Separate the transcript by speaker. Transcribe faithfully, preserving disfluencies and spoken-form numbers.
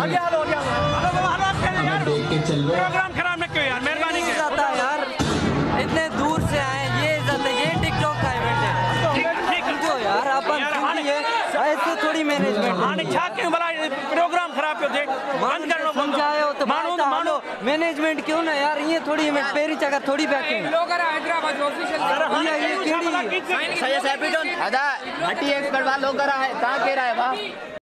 Speaker 1: देख के चल लो।
Speaker 2: प्रोग्राम खराब न क्यों यार, मेहरबानी
Speaker 3: जाता है यार, इतने दूर से आए, ये इज्जत है, ये टिकटॉक का इवेंट है। समझो यार, अपन समझिए, ऐसे थोड़ी मैनेजमेंट
Speaker 2: हाँ नहीं छा क्यों भला प्रोग्राम खराब क्यों देख बंद कर लो
Speaker 3: समझाए हो तो
Speaker 2: मानो तो मानो
Speaker 3: मैनेजमेंट क्यों ना यार, ये थोड़ी मैं पेरी जगह थोड़ी बैठे
Speaker 4: हैदराबाद ऑफिशियल
Speaker 3: ये केड़ी
Speaker 4: सही सैपिटोन अदा हटी एक्सपर्ट वालों करा है कहां कह रहा है बा